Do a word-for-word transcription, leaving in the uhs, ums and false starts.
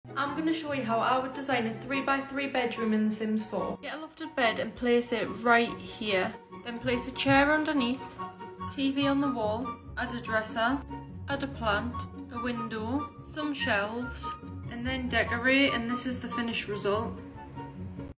I'm going to show you how I would design a three by three bedroom in The Sims four. Get a lofted bed and place it right here. Then place a chair underneath, T V on the wall, add a dresser, add a plant, a window, some shelves, and then decorate, and this is the finished result.